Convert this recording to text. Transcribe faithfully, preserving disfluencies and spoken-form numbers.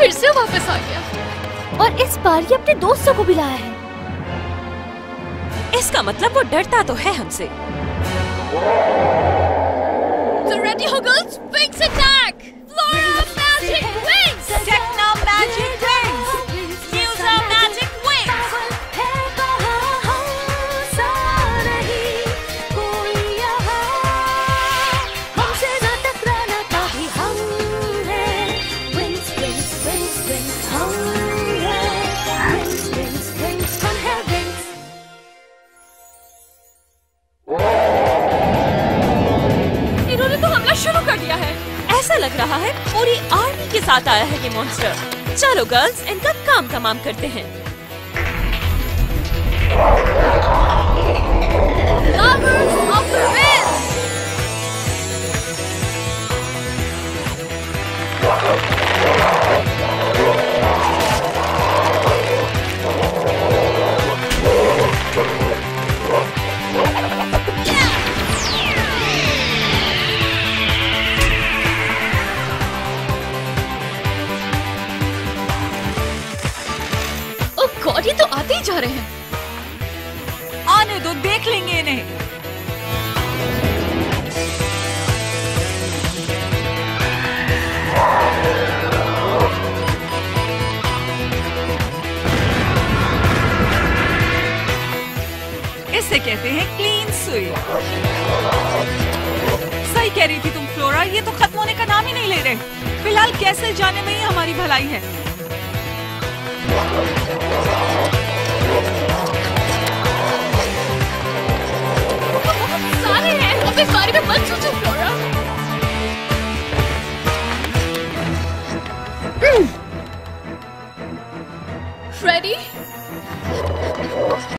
फिर से वापस आ गया और इस बार ये अपने दोस्तों को भी लाया है। इसका मतलब वो डरता तो है हमसे। तो रेडी हो girls, wings attack! Flora magic wings! Techno magic wings! User magic wings! ऐसा लग रहा है पूरी आर्मी के साथ आया है ये मॉन्स्टर। चलो गर्ल्स, इनका काम तमाम करते हैं। Lovers of the Wind! God, ये तो आते ही जा रहे हैं। आने दो, देख लेंगे इन्हें। इसे कहते हैं क्लीन स्वीप। सही कह रही थी तुम फ्लोरा, ये तो खत्म होने का नाम ही नहीं ले रहे। फिलहाल कैसे जाने में ही हमारी भलाई है। सारे हैं, अब इस बारे में मत सोचो फ्लोरा। रेडी?